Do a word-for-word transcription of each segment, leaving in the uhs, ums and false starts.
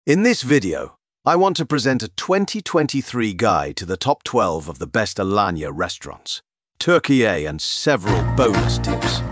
In this video, I want to present a twenty twenty-three guide to the top twelve of the best Alanya restaurants, Türkiye, and several bonus tips.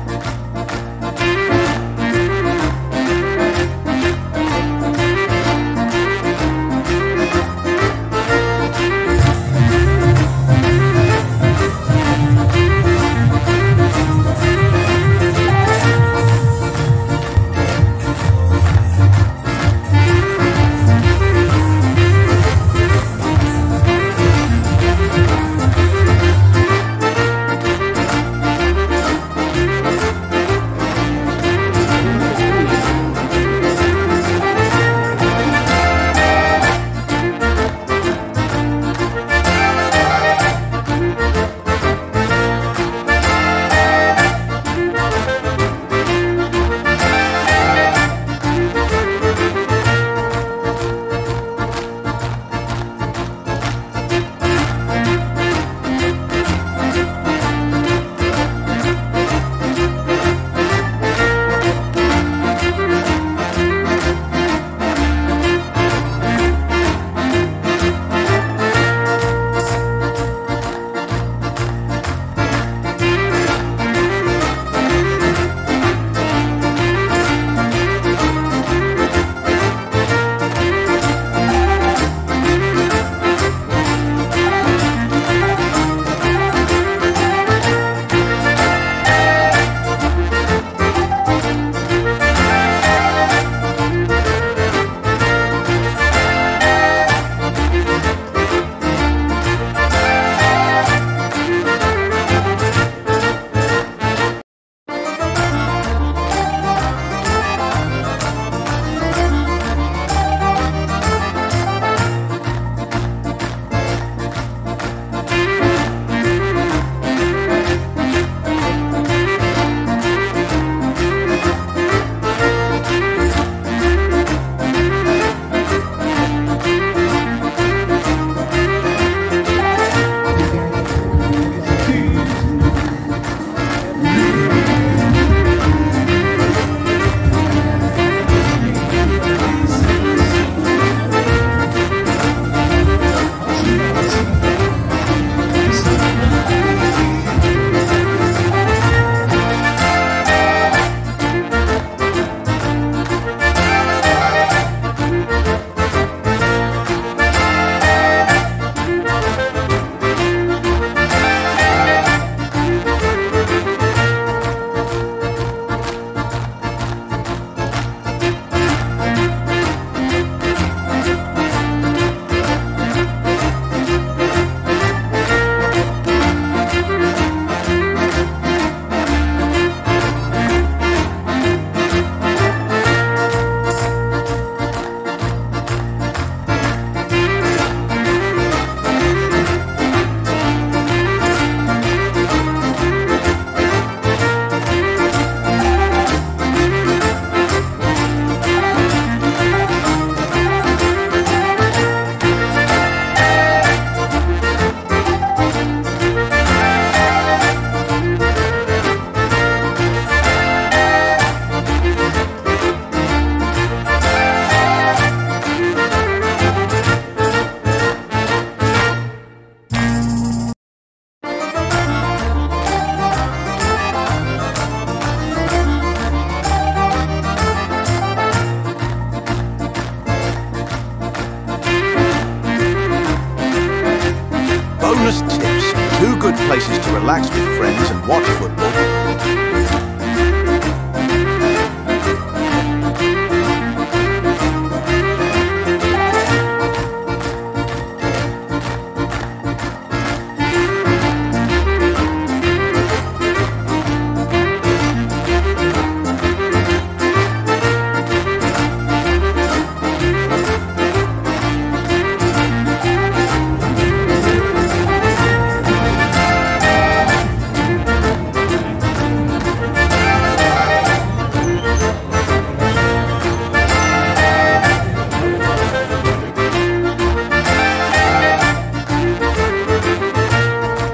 Bonus tips: two good places to relax with friends and watch football.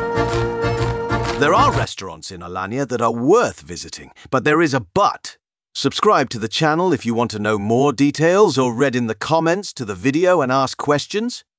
There are restaurants in Alanya that are worth visiting, but there is a but. Subscribe to the channel if you want to know more details or read in the comments to the video and ask questions.